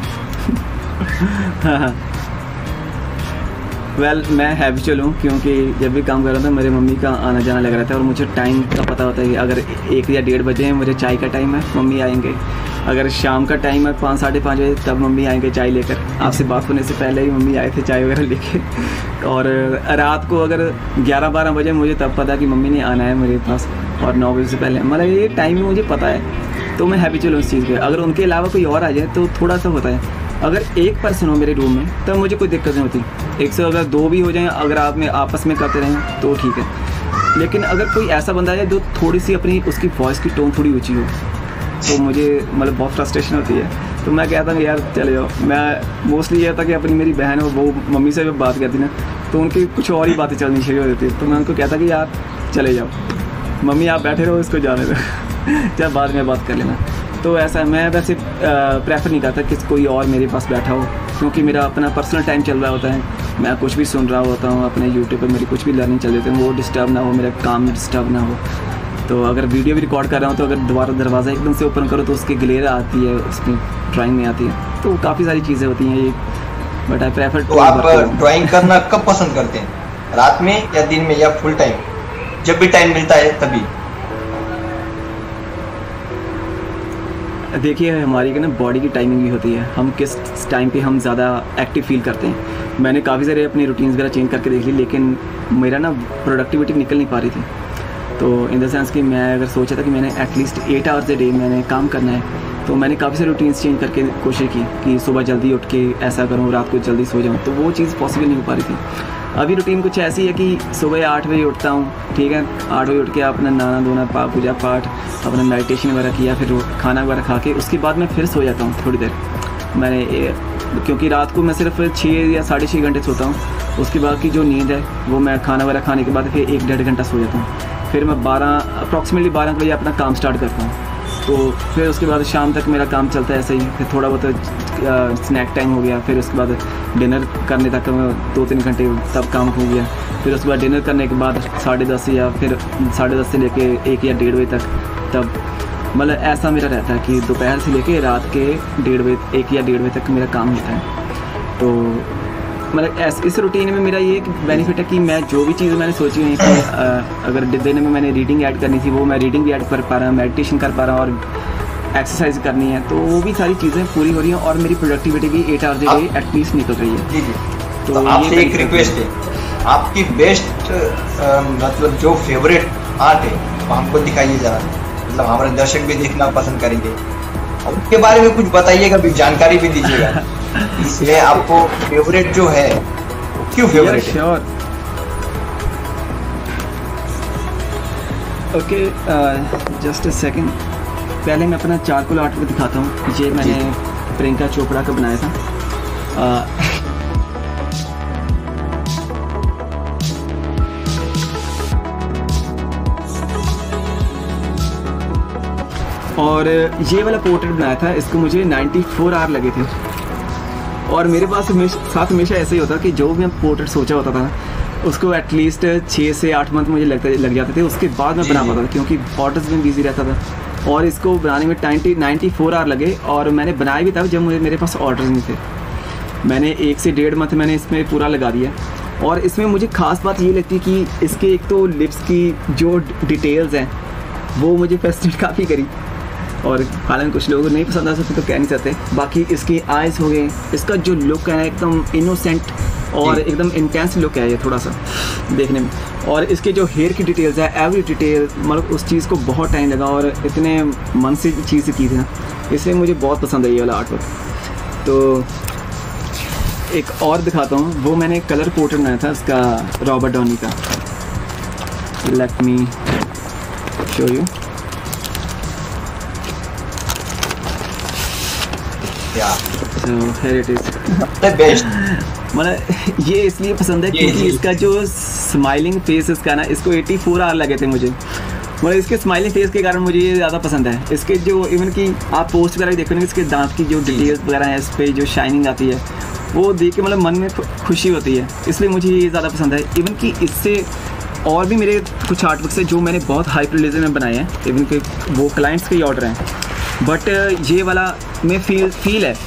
वेल well, मैं हैबिचुअल हूँ क्योंकि जब भी काम कर रहा था मेरे मम्मी का आना जाना लग रहा था और मुझे टाइम का पता होता है कि अगर एक या डेढ़ बजे हैं मुझे चाय का टाइम है, मम्मी आएंगे। अगर शाम का टाइम है पाँच साढ़े पाँच बजे तब मम्मी आएंगे चाय लेकर। आपसे बात होने से पहले ही मम्मी आए थे चाय वगैरह लेके। और रात को अगर ग्यारह बारह बजे मुझे तब पता कि मम्मी ने आना है मेरे पास, और नौ बजे से पहले, मतलब ये टाइम ही मुझे पता है, तो मैं हैबिचुअल हूँ इस चीज़ पे। अगर उनके अलावा कोई और आ जाए तो थोड़ा सा होता है। अगर एक पर्सन हो मेरे रूम में तब मुझे कोई दिक्कत नहीं होती, एक से अगर दो भी हो जाएं अगर आप में आपस में करते रहें तो ठीक है। लेकिन अगर कोई ऐसा बंदा है जो थोड़ी सी अपनी उसकी वॉइस की टोन थोड़ी ऊंची हो तो मुझे मतलब बहुत फ्रस्ट्रेशन होती है। तो मैं कहता हूँ यार चले जाओ। मैं मोस्टली ये था कि अपनी मेरी बहन हो वो मम्मी से भी बात करती ना तो उनकी कुछ और ही बातें चलनी शुरू हो जाती है, तो मैं उनको कहता कि यार चले जाओ, मम्मी आप बैठे रहो, इसको जाने दो, चाहे बाद में बात कर लेना। तो ऐसा मैं वैसे प्रेफर नहीं करता कि कोई और मेरे पास बैठा हो, क्योंकि मेरा अपना पर्सनल टाइम चल रहा होता है, मैं कुछ भी सुन रहा होता हूँ अपने यूट्यूब पे, मेरी कुछ भी लर्निंग चल रही है, वो डिस्टर्ब ना हो, मेरा काम में डिस्टर्ब ना हो। तो अगर वीडियो भी रिकॉर्ड कर रहा हूँ तो अगर दोबारा दरवाज़ा एकदम से ओपन करो तो उसकी ग्लेयर आती है, उसमें ड्राइंग में आती है, तो काफ़ी सारी चीज़ें होती हैं ये, बट आई प्रेफर। तो आप ड्राइंग करना कब पसंद करते हैं, रात में या दिन में या फुल टाइम? जब भी टाइम मिलता है तभी? देखिए हमारी ना बॉडी की टाइमिंग भी होती है, हम किस टाइम पे हम ज़्यादा एक्टिव फील करते हैं। मैंने काफ़ी सारे अपनी रूटीन्स वगैरह चेंज करके देख ली, लेकिन मेरा ना प्रोडक्टिविटी निकल नहीं पा रही थी। तो इन द सेंस कि मैं अगर सोचा था कि मैंने at least eight hours a day मैंने काम करना है, तो मैंने काफ़ी सारे रूटीन्स चेंज करके कोशिश की कि सुबह जल्दी उठ के ऐसा करूँ, रात को जल्दी सो जाऊँ, तो वो चीज़ पॉसिबल नहीं हो पा रही थी। अभी रूटीन कुछ ऐसी है कि सुबह आठ बजे उठता हूँ, ठीक है, आठ बजे उठ के अपना नहाना धोना, पा पूजा पाठ, अपना मेडिटेशन वगैरह किया, फिर खाना वगैरह खा के उसके बाद मैं फिर सो जाता हूँ थोड़ी देर। मैंने क्योंकि रात को मैं सिर्फ छः या साढ़े छः घंटे सोता हूँ, उसके बाद की जो नींद है वो मैं खाना वगैरह खाने के बाद फिर एक डेढ़ घंटा सो जाता हूँ। फिर मैं बारह अप्रॉक्सीमेटली बारह बजे अपना काम स्टार्ट करता हूँ, तो फिर उसके बाद शाम तक मेरा काम चलता है ऐसे ही। फिर थोड़ा बहुत स्नैक टाइम हो गया, फिर उसके बाद डिनर करने तक दो तीन घंटे तब काम हो गया। फिर उसके बाद डिनर करने के बाद साढ़े दस या फिर साढ़े दस से लेके एक या डेढ़ बजे तक, तब मतलब ऐसा मेरा रहता है कि दोपहर से लेके रात के डेढ़ बजे एक या डेढ़ बजे तक मेरा काम होता है। तो मतलब ऐस इस रूटीन में मेरा ये बेनिफिट है कि मैं जो भी चीज़ मैंने सोची हुई कि अगर दिन में मैंने रीडिंग ऐड करनी थी वो मैं रीडिंग भी ऐड कर पा रहा हूँ, मेडिटेशन कर पा रहा हूँ और एक्सरसाइज करनी है, तो वो भी सारी चीज़ें पूरी हो रही हैं और मेरी प्रोडक्टिविटी भी एट आवर्स डे एटलीस्ट निकल रही है। जी जी। तो, तो आपसे एक रिक्वेस्ट है, आपकी बेस्ट मतलब जो फेवरेट आर्ट है वो हमको दिखाइए जरा, मतलब हमारे दर्शक भी देखना पसंद करेंगे, और उसके बारे में कुछ बताइएगा, भी जानकारी भी दीजिएगा, इसलिए आपको फेवरेट जो है क्यों फेवरेट है? Sure. Okay, just a second, पहले मैं अपना चारकोल आर्ट को दिखाता हूँ। ये मैंने प्रियंका चोपड़ा का बनाया था। uh, और ये वाला पोर्ट्रेट बनाया था, इसको मुझे चौरानवे आवर लगे थे, और मेरे पास साथ हमेशा ऐसे ही होता कि जो भी मैं पोर्ट्रेट सोचा होता था उसको एटलीस्ट छः से आठ मंथ मुझे लगता लग जाते थे, उसके बाद मैं बना पाता था, क्योंकि ऑर्डर्स में बिजी रहता था। और इसको बनाने में नाइन्टी नाइन्टी फोर आवर लगे, और मैंने बनाया भी था जब मुझे मेरे पास ऑर्डर्स नहीं थे। मैंने एक से डेढ़ मंथ मैंने इसमें पूरा लगा दिया, और इसमें मुझे ख़ास बात ये लगती है कि इसके एक तो लिप्स की जो डिटेल्स हैं वो मुझे फैसिनेट काफ़ी करी, और हालांकि कुछ लोगों को नहीं पसंद आ सकते तो कह नहीं सकते। बाकी इसकी आइज़ हो गए, इसका जो लुक है एकदम इनोसेंट और एकदम इंटेंस लुक है ये थोड़ा सा देखने में, और इसके जो हेयर की डिटेल्स है, एवरी डिटेल, मतलब उस चीज़ को बहुत टाइम लगा और इतने मन से चीज़ की थी ना, इसलिए मुझे बहुत पसंद है ये वाला आर्ट वर्क। तो एक और दिखाता हूँ, वो मैंने कलर पोर्ट्रेट बनाया था उसका, रॉबर्ट डॉनी का। Let me show you. So here it is the best. मतलब ये इसलिए पसंद है क्योंकि इसका जो स्माइलिंग फेस इसका ना, इसको एटी फोर आवर लगे थे मुझे, मतलब इसके स्माइलिंग फेस के कारण मुझे ये ज़्यादा पसंद है। इसके जो इवन कि आप पोस्ट वगैरह देखोगे, इसके दांत की जो डिटेल्स वगैरह है, इस पर जो शाइनिंग आती है, वो देख के मतलब मन में खुशी होती है, इसलिए मुझे ये ज़्यादा पसंद है। इवन कि इससे और भी मेरे कुछ आर्टवर्क्स हैं जो मैंने बहुत हाई रिलीजन में बनाए हैं, इवन कि वो क्लाइंट्स के ही ऑर्डर हैं, बट ये वाला में फील फील है।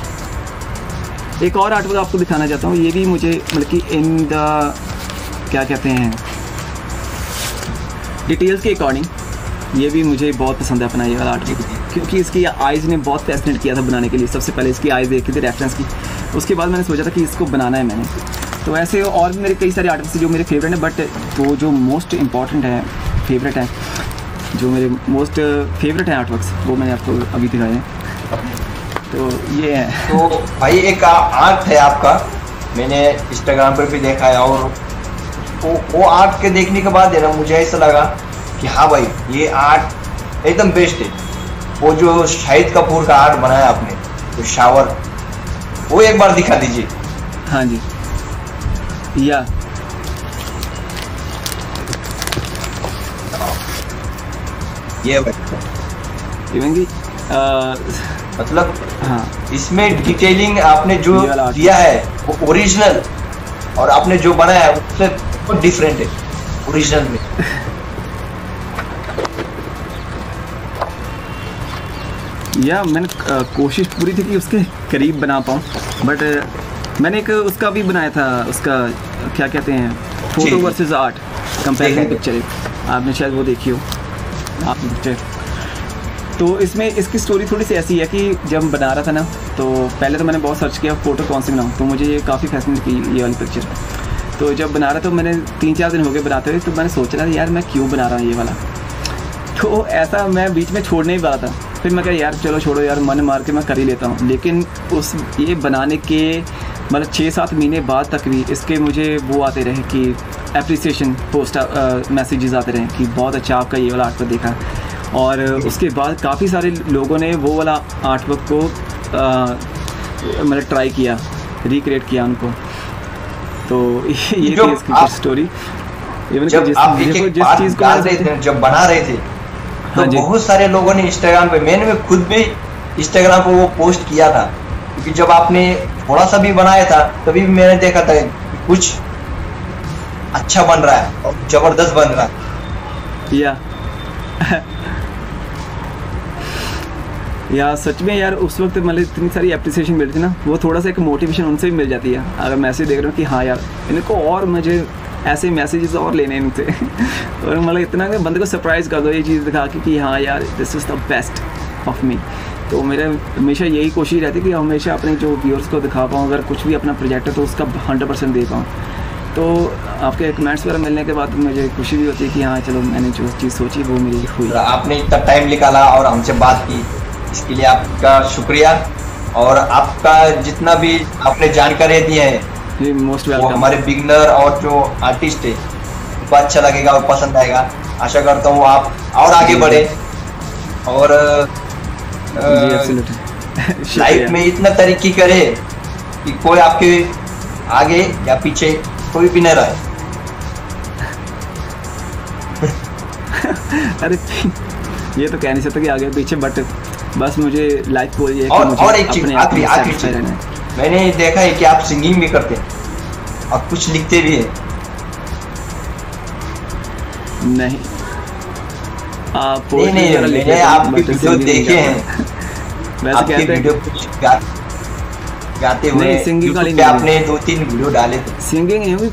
एक और आर्टवर्क आपको दिखाना चाहता हूँ, ये भी मुझे मतलब कि इन द क्या कहते हैं डिटेल्स के अकॉर्डिंग, ये भी मुझे बहुत पसंद है अपना ये वाला आर्टवर्क, क्योंकि इसकी आइज़ ने बहुत फैसिनेट किया था बनाने के लिए। सबसे पहले इसकी आइज़ देखी थी रेफरेंस की, उसके बाद मैंने सोचा था कि इसको बनाना है मैंने। तो ऐसे और भी मेरे कई सारे आर्टवर्क्स जो मेरे फेवरेट हैं, बट वो जो मोस्ट इम्पॉर्टेंट है, फेवरेट है, जो मेरे मोस्ट फेवरेट हैं आर्टवर्क्स, वो मैंने आपको अभी दिखाए हैं। तो ये है। तो भाई एक आर्ट है आपका, मैंने इंस्टाग्राम पर भी देखा है, और वो वो आर्ट के देखने के बाद है ना, मुझे ऐसा लगा कि हाँ भाई ये आर्ट एकदम बेस्ट है। वो जो शाहिद कपूर का आर्ट बनाया आपने, तो शावर, वो एक बार दिखा दीजिए। हाँ जी, या ये इवन की मतलब हाँ, इसमें डिटेलिंग आपने जो दिया है वो ओरिजिनल, और आपने जो बनाया है उससे बहुत डिफरेंट है ओरिजिनल में। या मैंने आ, कोशिश पूरी थी कि उसके करीब बना पाऊँ, बट मैंने एक उसका भी बनाया था, उसका क्या कहते हैं, photo versus art comparison picture, आपने शायद वो देखी हो आप पिक्चर। तो इसमें इसकी स्टोरी थोड़ी सी ऐसी है कि जब बना रहा था ना, तो पहले तो मैंने बहुत सर्च किया फ़ोटो कौन सी बनाऊँ, तो मुझे ये काफ़ी फैसिनेट की ये वाली पिक्चर। तो जब बना रहा तो मैंने तीन चार दिन हो गए बनाते हुए, तो मैंने सोच रहा था यार मैं क्यों बना रहा हूँ ये वाला। तो ऐसा मैं बीच में छोड़ने ही वाला था, फिर मैं कहा यार चलो छोड़ो यार, मन मार के मैं कर ही लेता हूँ। लेकिन उस ये बनाने के मतलब छः सात महीने बाद तक भी इसके मुझे वो आते रहे कि अप्रिसिएशन पोस्ट मैसेजेस आते रहे कि बहुत अच्छा आपका ये वाला आर्टवर्क देखा। और उसके बाद काफ़ी सारे लोगों ने वो वाला आर्टवर्क को मतलब ट्राई किया, रिक्रिएट किया उनको। तो ये ये थी इसकी कुछ स्टोरी। इवन जब जिस, आप एक एक जिस चीज़ को रहे थे, जब बना रहे थे, तो हाँ बहुत सारे लोगों ने इंस्टाग्राम पे, मैंने भी खुद भी इंस्टाग्राम पे वो पोस्ट किया था, क्योंकि जब आपने थोड़ा सा भी बनाया था तभी भी मैंने देखा था कुछ अच्छा बन रहा है और जबरदस्त बन रहा है। या या सच में यार उस वक्त मतलब इतनी सारी एप्रिसिएशन मिलती थी ना, वो थोड़ा सा एक मोटिवेशन उनसे भी मिल जाती है। अगर मैसेज देख रहा हूँ कि हाँ यार इनको और मुझे ऐसे मैसेजेस और लेने इनसे और मतलब इतना कि बंदे को सरप्राइज़ कर दो ये चीज़ दिखा के कि हाँ यार this is the best of me. तो मेरा हमेशा यही कोशिश रहती है कि हमेशा अपने जो व्यूअर्स को दिखा पाऊँ, अगर कुछ भी अपना प्रोजेक्ट है तो उसका हंड्रेड परसेंट दे पाऊँ। तो आपके कमेंट्स वगैरह मिलने के बाद मुझे खुशी भी होती है कि हाँ चलो मैंने जो चीज़ सोची वो मेरी हुई। आपने इतना टाइम निकाला और हमसे बात की, इसके लिए आपका शुक्रिया। और आपका जितना भी आपने जानकारी दी है मोस्ट वो हमारे बिगनर और जो आर्टिस्ट है उनको अच्छा लगेगा और पसंद आएगा। आशा करता हूँ आप और आगे बढ़े और लाइफ में इतना तरक्की करे कि कोई आपके आगे या पीछे कोई भी न रहे। अरे ये तो कह नहीं सकता कि आगे पीछे, बट बस मुझे लाइफ को ये और, और एक चीज आखिरी आखिरी चीज मैंने देखा है कि आप सिंगिंग भी करते हैं और कुछ लिखते भी हैं। नहीं आप नहीं नहीं मैंने आपके वीडियो देखे हैं, वैसे आपके वीडियो कुछ गा, गाते हुए सिंगिंग वाली आपने दो तीन वीडियो डाले थे। सिंगिंग नहीं हुई,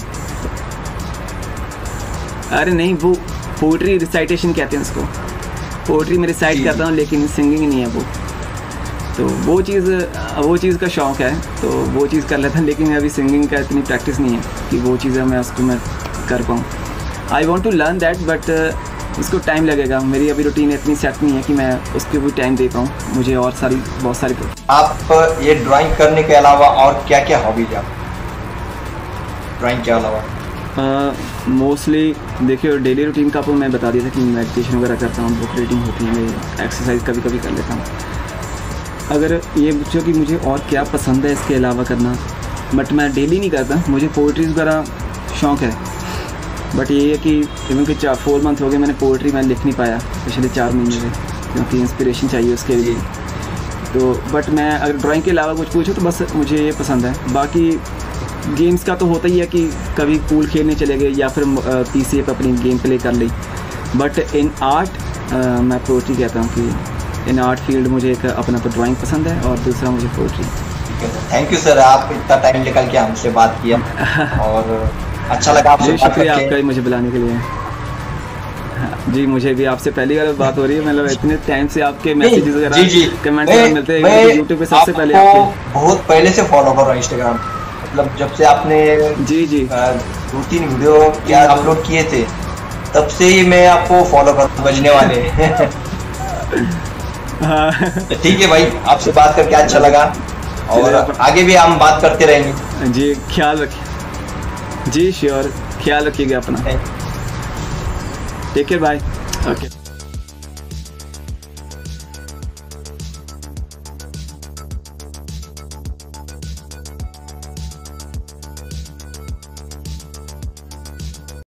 अरे नहीं वो पोएट्री रिसाइटेशन कहते हैं उसको, पोएट्री में रिसाइट करता हूँ लेकिन सिंगिंग नहीं है वो। तो वो चीज़ वो चीज़ का शौक़ है तो वो चीज़ कर लेता हूँ, लेकिन अभी सिंगिंग का इतनी प्रैक्टिस नहीं है कि वो चीज़ें मैं उसको मैं कर पाऊँ। I want to learn that, but उसको टाइम लगेगा। मेरी अभी रूटीन इतनी सेट नहीं है कि मैं उसको भी टाइम दे पाऊँ। मुझे और सारी बहुत सारी आप ये ड्राइंग करने के अलावा और क्या क्या हॉबीज आप ड्राइंग के अलावा? मोस्टली uh, देखिए डेली रूटीन का आपको मैं बता दिया था कि मेडिटेशन वगैरह करता हूँ, बुक रीडिंग होती है, मैं एक्सरसाइज कभी कभी कर लेता हूँ। अगर ये पूछो कि मुझे और क्या पसंद है इसके अलावा करना, बट मैं डेली नहीं करता। मुझे पोइट्री वगैरह शौक़ है, बट ये है कि इवन कि चार फोर मंथ हो गए मैंने पोइट्री मैं लिख नहीं पाया पिछले चार महीने से, क्योंकि इंस्पिरेशन चाहिए उसके लिए। तो बट मैं अगर ड्राइंग के अलावा कुछ पूछो तो बस मुझे ये पसंद है। बाकी गेम्स का तो होता ही है कि कभी पूल खेलने चले गए या फिर पीसी पे अपनी गेम प्ले कर ली। बट इन आर्ट मैं पोइट्री कहता हूँ कि इन आर्ट फील्ड मुझे एक अपना तो ड्राइंग पसंद है और दूसरा मुझे पोइट्री। थैंक यू सर, आप इतना टाइम निकल के हमसे बात किया और अच्छा लगा आपसे बात शुक्रिया आपका मुझे बुलाने के लिए। जी मुझे भी आपसे पहली बार बात हो रही है, मतलब इतने टाइम से आपके मैसेजेस वगैरह कमेंट मिलते हैं यूट्यूब पे सबसे पहले आपके बहुत पहले से फॉलो कर रहा हूँ इंस्टाग्राम, मतलब जब से आपने जी जी दो तीन वीडियो क्या अपलोड किए थे तब से ही मैं आपको फॉलो कर बजने वाले। ठीक है भाई, आपसे बात करके अच्छा लगा और आगे भी हम बात करते रहेंगे। जी ख्याल रखिए। जी श्योर, ख्याल रखिएगा अपना। Take care, bye. ओके।